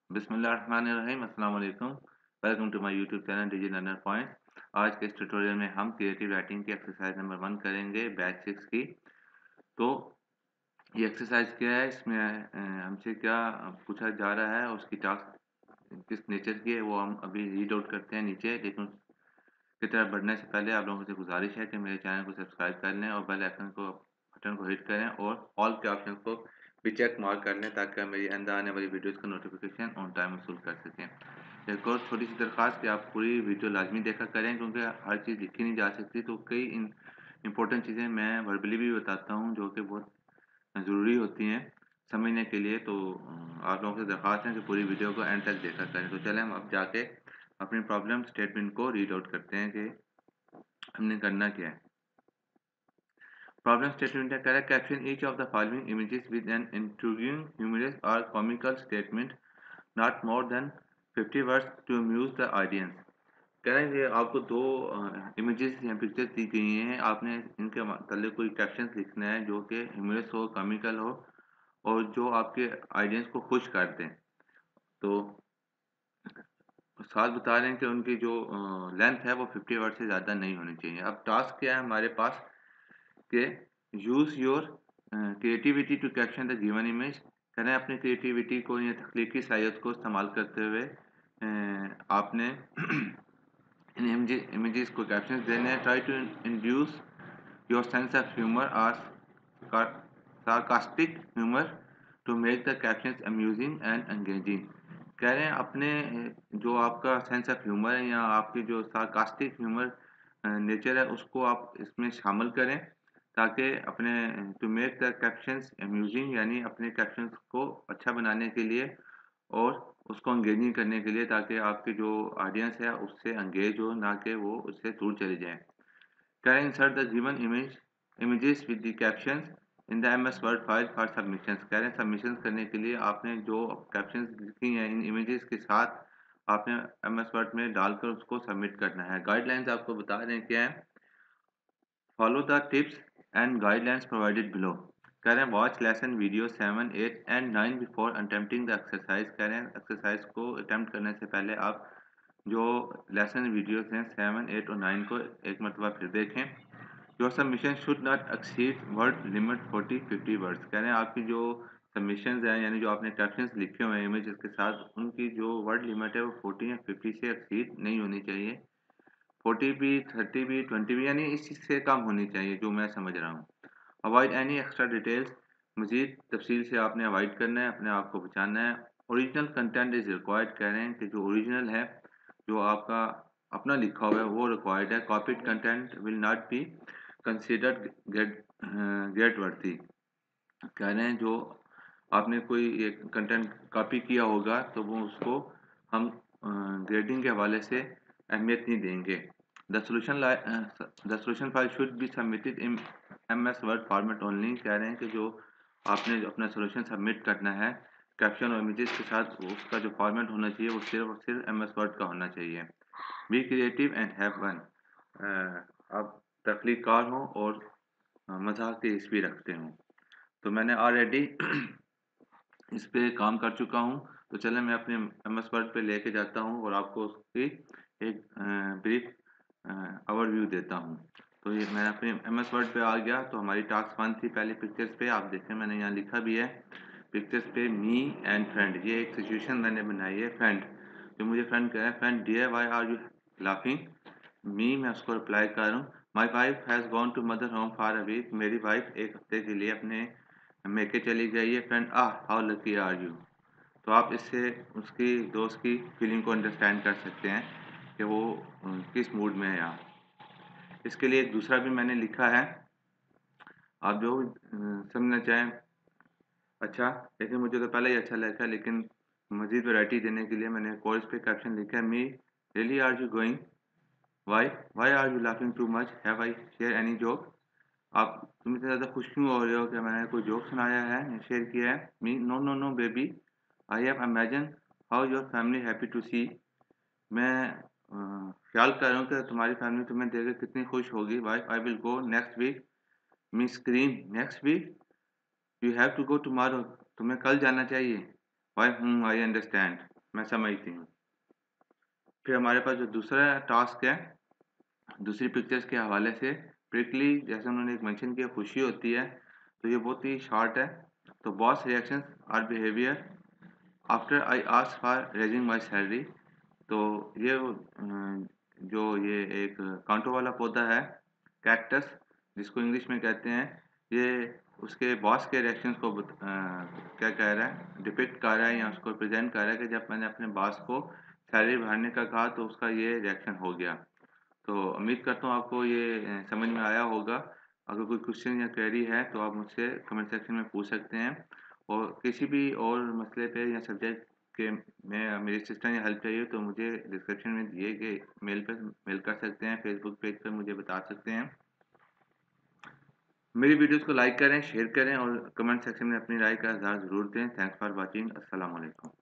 बिस्मिल्लाहिर्रहमानिर्रहीम अस्सलाम वालेकुम। Welcome to my YouTube channel digi learner point. आज के इस ट्यूटोरियल में हम क्रिएटिव राइटिंग की एक्सरसाइज नंबर 1 करेंगे बैच 6 की। तो ये एक्सरसाइज क्या है, इसमें हमसे क्या पूछा जा रहा है, उसकी टास्क किस नेचर की है वो हम अभी रीड आउट करते हैं नीचे। लेकिन की तरफ बढ़ने से पहले आप लोगों से गुजारिश है कि मेरे चैनल को सब्सक्राइब कर लें और बेल आइकन को बटन को हिट करें और ऑल के ऑप्शन को भी चेक मार्क कर लें ताकि आप मेरी अंदर आने वाली वीडियोस का नोटिफिकेशन ऑन टाइम वसूल कर सकें। एक और छोटी सी दरख्वास्त कि आप पूरी वीडियो लाजमी देखा करें क्योंकि हर चीज़ लिखी नहीं जा सकती, तो कई इंपॉर्टेंट चीज़ें मैं वर्बली भी बताता हूँ जो कि बहुत ज़रूरी होती हैं समझने के लिए। तो आप लोगों से दरख्वास्त है कि पूरी वीडियो को एंड तक देखा करें। तो चलें हम अब जाके अपनी प्रॉब्लम स्टेटमेंट को रीड आउट करते हैं कि हमने करना क्या है। प्रॉब्लम स्टेटमेंट कह रहा है caption each of the following images with an intriguing humorous और comical statement not more than 50 words to amuse the audience. कह रहे हैं कि आपको दो इमेजेस या पिक्चर्स दी गई हैं, आपने इनके मतलब कोई कैप्शन लिखना है जो कि ह्यूमरस हो, कॉमिकल हो और जो आपके ऑडियंस को खुश कर दें। तो साथ बता रहे हैं कि उनकी जो लेंथ है वो 50 वर्ड से ज़्यादा नहीं होनी चाहिए। अब टास्क क्या है हमारे पास कि use your creativity to caption the given image. कह रहे हैं अपनी क्रिएटिविटी को या तख्लीकी सलाहियत को इस्तेमाल करते हुए आपने इन इमेजेस को कैप्शन देने हैं। Try to induce your sense of humour और sarcastic humor to make the captions amusing and engaging। कह रहे हैं अपने जो आपका सेंस ऑफ ह्यूमर है या आपकी जो sarcastic ह्यूमर नेचर है उसको आप इसमें शामिल करें ताकि अपने to make the captions amusing यानी अपने कैप्शंस को अच्छा बनाने के लिए और उसको एंगेजिंग करने के लिए, ताकि आपकी जो ऑडियंस है उससे एंगेज हो, ना कि वो उससे दूर चले जाएं। Can insert the given images with the captions in the MS Word file for submissions। कह रहे हैं सबमिशंस करने के लिए आपने जो कैप्शंस लिखी हैं इन इमेजेस के साथ आपने MS Word में डालकर उसको सबमिट करना है। गाइडलाइंस आपको बता रहे हैं क्या है। Follow the tips and guidelines provided below. कह रहे हैं watch lesson video 7, 8 and 9 before attempting the exercise. कह रहे हैं एक्सरसाइज को अटेम्प्ट करने से पहले आप जो लेसन वीडियोस हैं 7, 8 और 9 को एक मरतबा फिर देखें। Your submission should not exceed word limit 40-50 words. कह रहे हैं आपकी जो सबमिशंस हैं यानी जो आपने कैप्शंस लिखे हुए हैं इमेजेस के साथ उनकी जो वर्ड लिमिट है वो 40 या 50 से एक्सीड नहीं होनी चाहिए। 40 भी, 30 भी, 20 भी, यानी इस चीज़ से कम होनी चाहिए जो मैं समझ रहा हूँ। Avoid any extra details. मज़ीद तफसील से आपने अवॉइड करना है, अपने आप को बचाना है। Original content is required. कह रहे हैं कि जो ओरिजिनल है, जो आपका अपना लिखा हुआ है वो रिक्वायर्ड है। Copied content will not be considered get worthy. कह रहे हैं जो आपने कोई एक कंटेंट कॉपी किया होगा तो वो उसको हम ग्रेडिंग के हवाले से अहमियत नहीं देंगे। The solution file should be submitted in MS Word format only. कह रहे हैं कि जो आपने अपना सोल्यूशन सबमिट करना है कैप्शन और इमेजेस के साथ, उसका जो फॉर्मेट होना चाहिए वो सिर्फ और सिर्फ MS वर्ड का होना चाहिए। Be creative and have fun. आप तख्लीकार हों और मज़ाक की हिस्स भी रखते हों। तो मैंने ऑलरेडी इस पे काम कर चुका हूँ। तो चलें मैं अपने MS वर्ड पे लेके जाता हूँ और आपको उसकी एक ब्रीफ ओवरव्यू देता हूँ। तो ये मैं अपने MS वर्ड पे आ गया। तो हमारी टास्क 1 थी पहले पिक्चर्स पे। आप देखें मैंने यहाँ लिखा भी है पिक्चर्स पे मी एंड फ्रेंड। ये एक सिचुएशन मैंने बनाई है। फ्रेंड जो मुझे फ्रेंड कह रहा है, friend dear why are you laughing. Me मैं उसको रिप्लाई कर रहा हूँ my wife has gone to mother home for a week. मेरी वाइफ एक हफ्ते के लिए अपने मेके चली गई है। Friend how lucky are you. तो आप इससे उसकी दोस्त की फीलिंग को अंडरस्टैंड कर सकते हैं कि वो किस मूड में है यहाँ। इसके लिए एक दूसरा भी मैंने लिखा है, आप जो समझना चाहें। अच्छा, लेकिन मुझे तो पहले ही अच्छा लगा, लेकिन मज़ीद वैरायटी देने के लिए मैंने कोर्स पे कैप्शन लिखा है me really are you going, why are you laughing too much, have I share any joke. आप तुम इतने ज़्यादा खुश क्यों हो रहे हो, क्या मैंने कोई जोक सुनाया है या शेयर किया है। Me no no no baby I have imagine how your family happy to see. मैं ख्याल कर रहा हूँ कि तुम्हारी फैमिली तुम्हें देखकर कितनी खुश होगी। Wife I will go next week. Me scream next week you have to go tomorrow. तुम्हें कल जाना चाहिए। Wife I understand. मैं समझती हूँ। फिर हमारे पास जो दूसरा टास्क है, दूसरी पिक्चर्स के हवाले से प्रिकली जैसे उन्होंने एक मेंशन किया खुशी होती है, तो ये बहुत ही शॉर्ट है। तो boss reactions or behaviour after I ask for raising my salary. तो ये जो ये एक कांटो वाला पौधा है, कैक्टस जिसको इंग्लिश में कहते हैं, ये उसके बॉस के रिएक्शंस को क्या कह रहा है, डिपिक्ट कर रहा है या उसको प्रेजेंट कर रहा है कि जब मैंने अपने बॉस को सैलरी बढ़ाने का कहा तो उसका ये रिएक्शन हो गया। तो उम्मीद करता हूँ आपको ये समझ में आया होगा। अगर कोई क्वेश्चन या क्वेरी है तो आप मुझसे कमेंट सेक्शन में पूछ सकते हैं, और किसी भी और मसले पे या सब्जेक्ट के में मेरी असिस्टेंस या हेल्प चाहिए तो मुझे डिस्क्रिप्शन में दिए गए मेल पर मेल कर सकते हैं, फेसबुक पेज पर मुझे बता सकते हैं। मेरी वीडियोस को लाइक करें, शेयर करें और कमेंट सेक्शन में अपनी राय का इज़हार ज़रूर दें। Thanks for watching. अस्सलाम वालेकुम।